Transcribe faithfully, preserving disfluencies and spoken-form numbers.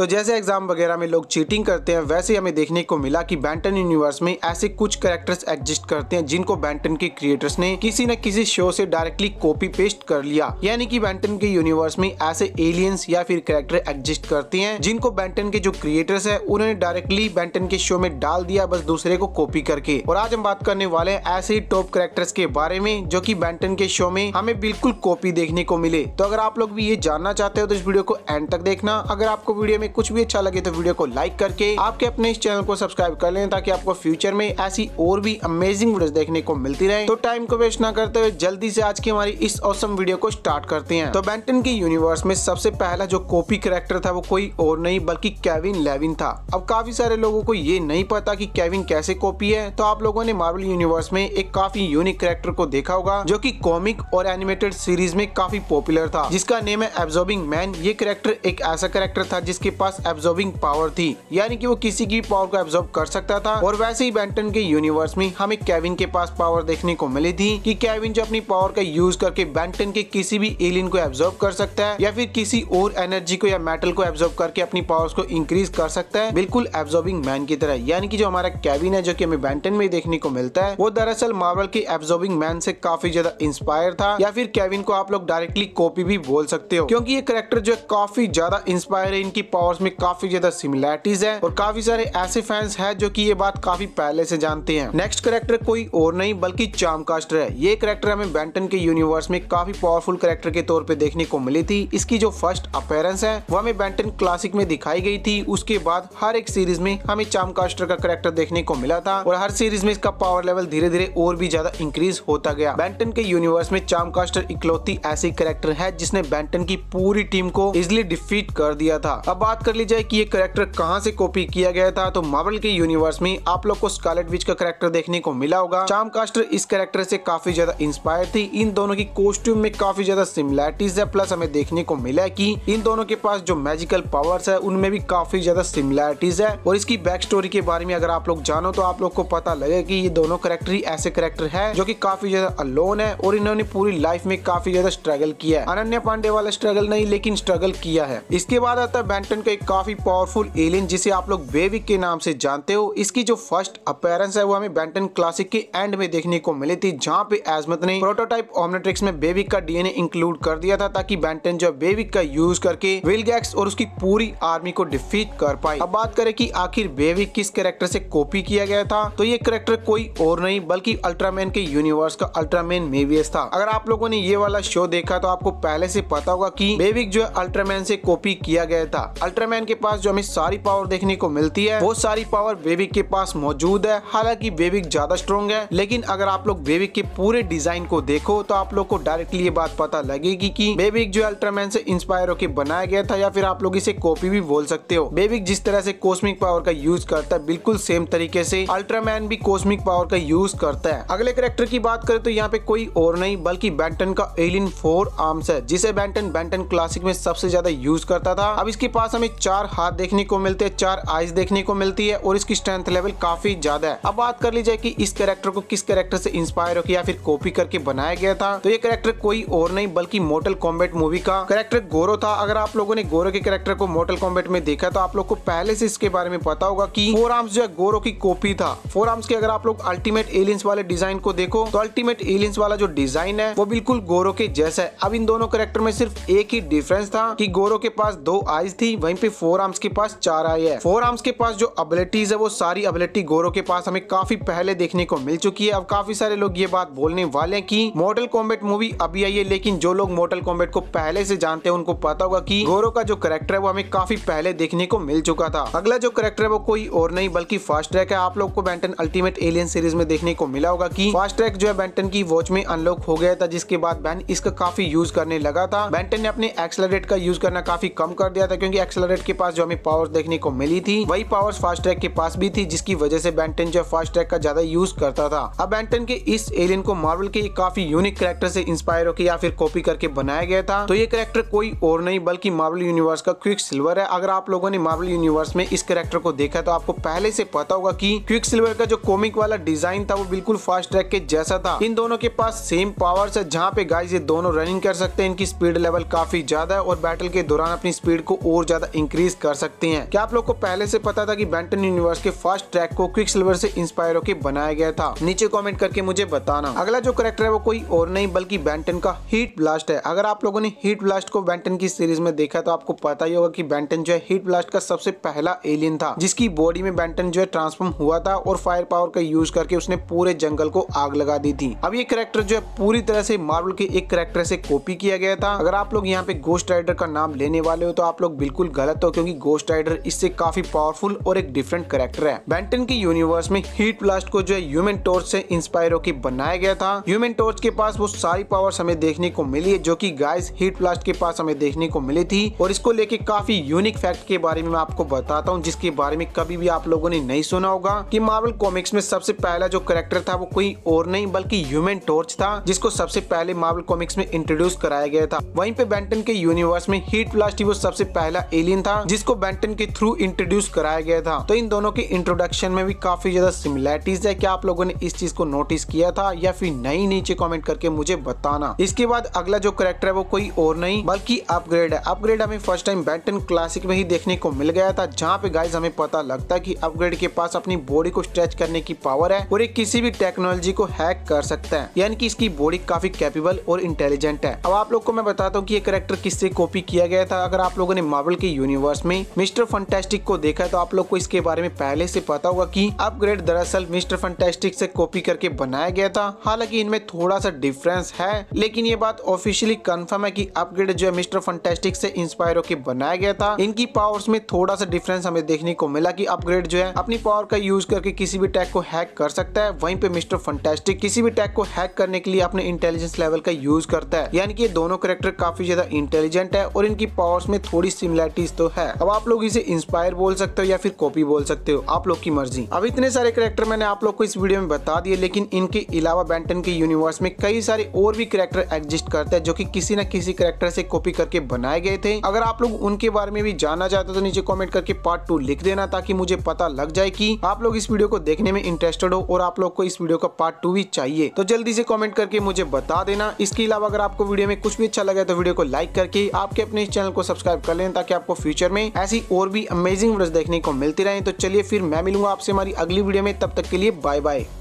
तो जैसे एग्जाम वगैरह में लोग चीटिंग करते हैं, वैसे हमें देखने को मिला कि बेंटन यूनिवर्स में ऐसे कुछ कैरेक्टर्स एग्जिस्ट करते हैं जिनको बेंटन के क्रिएटर्स ने किसी न किसी शो से डायरेक्टली कॉपी पेस्ट कर लिया। यानी कि बेंटन के यूनिवर्स में ऐसे एलियंस या फिर कैरेक्टर एग्जिस्ट करते हैं जिनको बेंटन के जो क्रिएटर्स है उन्होंने डायरेक्टली बेंटन के शो में डाल दिया, बस दूसरे को कॉपी करके। और आज हम बात करने वाले हैं ऐसे ही टॉप कैरेक्टर्स के बारे में जो कि बेंटन के शो में हमें बिल्कुल कॉपी देखने को मिले। तो अगर आप लोग भी ये जानना चाहते हो तो इस वीडियो को एंड तक देखना। अगर आपको वीडियो में कुछ भी अच्छा लगे तो वीडियो को लाइक करके आपके अपने इस चैनल को सब्सक्राइब कर लें ताकि आपको फ्यूचर में ऐसी और भी अमेजिंग वीडियोस देखने को मिलती रहे। तो टाइम को वेस्ट ना करते हुए जल्दी से आज की हमारी इस ऑसम वीडियो को स्टार्ट करते हैं। तो बेंटन के यूनिवर्स में सबसे पहला जो कॉपी कैरेक्टर था वो कोई और नहीं बल्कि केविन लेविन था। अब काफी सारे लोगों को ये नहीं पता कि केविन कैसे कॉपी है, तो आप लोगों ने मार्वल यूनिवर्स में एक काफी यूनिक कैरेक्टर को देखा होगा जो कि कॉमिक और एनिमेटेड सीरीज में काफी पॉपुलर था, जिसका नेम है एब्जॉर्बिंग मैन। ये कैरेक्टर एक ऐसा कैरेक्टर था जिसके पास एब्जॉर्बिंग पावर थी, यानी कि वो किसी की पावर को एब्जॉर्ब कर सकता था। और वैसे ही बेंटन के यूनिवर्स में हमें केविन के पास पावर देखने को मिली थी कि केविन जो अपनी पावर का यूज करके बेंटन के किसी भी एलियन को एब्जॉर्ब कर सकता है या फिर किसी और एनर्जी को या मेटल को एब्जॉर्ब करके अपनी पावर्स को इंक्रीज कर सकता है, बिल्कुल एब्जॉर्बिंग मैन की तरह। यानी कि जो हमारा केविन है जो कि हमें बेंटन में देखने को मिलता है वो दरअसल मार्वल के एब्जॉर्बिंग मैन से काफी ज्यादा इंस्पायर था, या फिर केविन को आप लोग डायरेक्टली कॉपी भी बोल सकते हो, क्योंकि ये कैरेक्टर जो है काफी ज्यादा इंस्पायर है। इनकी पावर्स में काफी ज्यादा सिमिलैरिटीज है और काफी सारे ऐसे फैंस हैं जो कि ये बात काफी पहले से जानते हैं। नेक्स्ट कैरेक्टर कोई और नहीं बल्कि चार्मकास्टर है। ये कैरेक्टर हमें बेंटन के यूनिवर्स में काफी पावरफुल कैरेक्टर के तौर पे देखने को मिली थी। इसकी जो फर्स्ट अपीयरेंस है वो हमें बेंटन क्लासिक में दिखाई गई थी। उसके बाद हर एक सीरीज में हमें चार्मकास्टर का कैरेक्टर देखने को मिला था और हर सीरीज में इसका पावर लेवल धीरे धीरे और भी ज्यादा इंक्रीज होता गया। बेंटन के यूनिवर्स में चार्मकास्टर इकलौती ऐसी कैरेक्टर है जिसने बेंटन की पूरी टीम को इजिली डिफीट कर दिया था। अब बात कर ली जाए कि ये कैरेक्टर कहां से कॉपी किया गया था, तो मार्वल के यूनिवर्स में आप लोग को स्कारलेट विच का कैरेक्टर देखने को मिला होगा। चार्मकास्टर इस कैरेक्टर से काफी ज्यादा इंस्पायर थी। इन दोनों की कॉस्ट्यूम में काफी ज्यादा सिमिलैरिटीज है, प्लस हमें देखने को मिला है कि इन दोनों के पास जो मैजिकल पावर्स है उनमें भी काफी ज्यादा सिमिलैरिटीज है। और इसकी बैक स्टोरी के बारे में अगर आप लोग जानो तो आप लोग को पता लगे कि ये दोनों कैरेक्टर ही ऐसे कैरेक्टर है जो कि काफी ज्यादा अलोन है और इन्होंने पूरी लाइफ में काफी ज्यादा स्ट्रगल किया है। अनन्या पांडे वाला स्ट्रगल नहीं, लेकिन स्ट्रगल किया है। इसके बाद आता है बेंटन का एक काफी पावरफुल एलियन जिसे आप लोग बेविक के नाम से जानते हो। इसकी जो फर्स्ट अपीयरेंस है वो हमें बेंटन क्लासिक के एंड में देखने को मिली थी, जहाँ पे एजमत ने प्रोटोटाइप ओमनिट्रिक्स में बेविक का डीएनए इंक्लूड कर दिया था ताकि बेंटन जो बेविक का यूज करके विलगैक्स और उसकी पूरी आर्मी को डिफीट कर पाए। अब बात करें कि आखिर बेविक किस कैरेक्टर से कॉपी किया गया था, तो ये कैरेक्टर कोई और नहीं बल्कि अल्ट्रामैन के यूनिवर्स का अल्ट्रामैन मेवियस था। अगर आप लोगों ने ये वाला शो देखा तो आपको पहले से पता होगा कि बेविक जो है अल्ट्रामैन से कॉपी किया गया था। अल्ट्रामैन के पास जो हमें सारी पावर देखने को मिलती है वो सारी पावर बेविक के पास मौजूद है। हालांकि बेविक ज्यादा स्ट्रॉन्ग है, लेकिन अगर आप लोग बेविक के पूरे डिजाइन को देखो तो आप लोग को डायरेक्टली ये बात पता लगेगी कि बेविक जो अल्ट्रामैन से इंस्पायर होकर बनाया गया था, या फिर आप लोग इसे कॉपी भी बोल सकते हो। बेविक जिस तरह से कॉस्मिक पावर का यूज करता है बिल्कुल सेम तरीके से अल्ट्रामैन भी कॉस्मिक पावर का यूज करता है। अगले कैरेक्टर की बात करें तो यहाँ पे कोई और नहीं बल्कि बेंटन का एलियन फोर आर्म्स है, जिसे बेंटन बेंटन क्लासिक में सबसे ज्यादा यूज करता था। अब इसके पास हमें चार हाथ देखने को मिलते हैं, चार आईज देखने को मिलती है और इसकी स्ट्रेंथ लेवल काफी ज्यादा है। अब बात कर ली जाए कि इस कैरेक्टर को किस कैरेक्टर से इंस्पायर होकर या फिर कॉपी करके बनाया गया था, तो ये कैरेक्टर कोई और नहीं बल्कि मोर्टल कॉम्बैट मूवी का कैरेक्टर गोरो था। अगर आप लोगों ने गोरो के कैरेक्टर को मोर्टल कॉम्बैट में देखा तो आप लोग को पहले से इसके बारे में पता होगा कि फोर आर्म्स जो है गोरो की कॉपी था। फोर आर्म्स के अगर आप लोग अल्टीमेट एलियंस वाले डिजाइन को देखो तो अल्टीमेट एलियंस वाला जो डिजाइन है वो बिल्कुल गोरो के जैसा है। अब इन दोनों कैरेक्टर में सिर्फ एक ही डिफरेंस था कि गोरो के पास दो आईज थी, वहीं पे फोर आर्म्स के पास चार आई है। फोर आर्म्स के पास जो एबिलिटीज है वो सारी एबिलिटी गोरो के पास हमें काफी पहले देखने को मिल चुकी है। अब काफी सारे लोग ये बात बोलने वाले हैं कि मोर्टल कॉम्बैट मूवी अभी आई है, लेकिन जो लोग मोर्टल कॉम्बैट को पहले से जानते हैं उनको पता होगा कि गोरो का जो कैरेक्टर है वो हमें काफी पहले देखने को मिल चुका था। अगला जो कैरेक्टर है वो कोई और नहीं बल्कि फास्ट ट्रैक है। आप लोग को बेंटन अल्टीमेट एलियन सीरीज में देखने को मिला होगा कि फास्ट ट्रैक जो है बेंटन की वॉच में अनलॉक हो गया था, जिसके बाद बेन इसका काफी यूज करने लगा था। बेंटन ने अपने एक्सेलरेट का यूज करना काफी कम कर दिया था, क्योंकि एक्सेलरेट के पास जो हमें पावर्स देखने को मिली थी वही पावर्स फास्ट ट्रैक के पास भी थी, जिसकी वजह से बेंटन जो फास्ट ट्रैक का ज्यादा यूज करता था। अब बेंटन के इस एलियन को मार्वल के काफी यूनिक कैरेक्टर से इंस्पायर होकर या फिर कॉपी करके बनाया गया था। तो ये कैरेक्टर कोई और नहीं बल्कि मार्वल यूनिवर्स का क्विक सिल्वर है। अगर आप लोगों ने मार्वल यूनिवर्स में इस कैरेक्टर को देखा तो आपको पहले से पता होगा कि क्विक सिल्वर का जो कॉमिक वाला डिजाइन था वो बिल्कुल फास्ट ट्रैक के जैसा था। इन दोनों के पास सेम पावर्स है, जहाँ पे गाइस ये दोनों रनिंग कर सकते हैं। इनकी स्पीड लेवल काफी ज्यादा है और बैटल के दौरान अपनी स्पीड को और ज्यादा इंक्रीज कर सकते हैं। क्या आप लोग को पहले से पता था कि बेंटन यूनिवर्स के फर्स्ट ट्रैक को क्विकसिल्वर से इंस्पायर होकर बनाया गया था? नीचे कमेंट करके मुझे बताना। अगला जो कैरेक्टर है वो कोई और नहीं बल्कि बेंटन का हीट ब्लास्ट है। अगर आप लोगों ने हीट ब्लास्ट को बेंटन की सीरीज में देखा तो आपको पता ही होगा कि बेंटन जो है हीट ब्लास्ट का सबसे पहला एलियन था, जिसकी बॉडी में बेंटन जो है ट्रांसफॉर्म हुआ था और फायर पावर का यूज करके उसने पूरे जंगल को आग लगा दी थी। अब ये कैरेक्टर जो है पूरी तरह से मार्वल के एक कैरेक्टर से कॉपी किया गया था। अगर आप लोग यहाँ पे गोस्ट राइडर का नाम लेने वाले हो तो आप लोग बिल्कुल गलत हो, क्योंकि गोस्ट राइडर इससे काफी पावरफुल और एक डिफरेंट कैरेक्टर है। बेंटन की यूनिवर्स में हीट ब्लास्ट को जो है ह्यूमन टॉर्च से इंस्पायर होकर बनाया गया था। ह्यूमन टॉर्च के पास वो सारी पावर्स हमें देखने को मिली है जो कि गाइस हीट ब्लास्ट के पास हमें देखने को मिली थी। और इसको लेके काफी यूनिक फैक्ट के बारे में मैं आपको बताता हूँ, जिसके बारे में कभी भी आप लोगों ने नहीं सुना होगा, कि मार्वल कॉमिक्स में सबसे पहला जो कैरेक्टर था वो कोई और नहीं बल्कि ह्यूमन टॉर्च था, जिसको सबसे पहले मार्वल कॉमिक्स में इंट्रोड्यूस कराया गया था। वहीं पे बेंटन के यूनिवर्स में हीट ब्लास्ट ही वो सबसे पहला एलियन था जिसको बेंटन के थ्रू इंट्रोड्यूस कराया गया था। तो इन दोनों के इंट्रोडक्शन में भी काफी ज्यादा सिमिलैरिटीज है। क्या आप लोगों ने इस चीज को नोटिस किया था या फिर नहीं? नीचे कमेंट करके मुझे बताना। इसके बाद अगला जो कैरेक्टर है वो कोई और नहीं बल्कि अपग्रेड है। अपग्रेड हमें फर्स्ट टाइम बेंटन क्लासिक में ही देखने को मिल गया था, जहाँ पे गाइस हमें पता लगता है कि अपग्रेड के पास अपनी बॉडी को स्ट्रेच करने की पावर है और ये किसी भी टेक्नोलॉजी को हैक कर सकता है, यानी कि इसकी बॉडी काफी कैपेबल और इंटेलिजेंट है। अब आप लोग को मैं बताता हूँ कि ये कैरेक्टर किससे कॉपी किया गया था। अगर आप लोगों ने मार्वल के यूनिवर्स में मिस्टर फंटास्टिक को देखा है तो आप लोग को इसके बारे में पहले से पता होगा कि अपग्रेड दरअसल मिस्टर फंटास्टिक से कॉपी करके बनाया गया था। हालांकि इनमें थोड़ा सा डिफरेंस है, लेकिन ये बात ऑफिशियली कंफर्म है कि अपग्रेड जो है मिस्टर फंटास्टिक से इंस्पायर होकर बनाया गया था। इनकी पावर्स में थोड़ा सा डिफरेंस हमें देखने को मिला कि अपग्रेड जो है अपनी पावर का यूज करके किसी भी टैग को हैक कर सकता है, वहीं पे मिस्टर फंटास्टिक किसी भी टैग को हैक करने के लिए अपने इंटेलिजेंस लेवल का यूज करता है। यानी कि ये दोनों कैरेक्टर काफी ज्यादा इंटेलिजेंट है और इनकी पावर्स में थोड़ी सिमिलरिटीज तो है। अब आप लोग इसे इंस्पायर बोल सकते हो या फिर कॉपी बोल सकते हो, आप लोग की मर्जी। अब इतने सारे कैरेक्टर मैंने आप लोग को इस वीडियो में बता दिए, लेकिन इनके अलावा बेंटन के यूनिवर्स में कई सारे और भी कैरेक्टर एग्जिस्ट करते हैं जो कि किसी न किसी कैरेक्टर से कॉपी करके बनाए गए थे। अगर आप लोग उनके बारे में भी जानना चाहते हो तो नीचे कमेंट करके पार्ट टू लिख देना, ताकि मुझे पता लग जाए कि आप लोग इस वीडियो को देखने में इंटरेस्टेड हो और आप लोग को इस वीडियो का पार्ट टू भी चाहिए। तो जल्दी से कमेंट करके मुझे बता देना। इसके अलावा अगर आपको वीडियो में कुछ भी अच्छा लगा तो वीडियो को लाइक करके आपके अपने इस चैनल को सब्सक्राइब कर लें, ताकि आपको फ्यूचर में ऐसी और भी अमेजिंग वीडियोस देखने को मिलती रहे। तो चलिए फिर मैं मिलूंगा आपसे हमारी अगली वीडियो में, तब तक के लिए बाय बाय।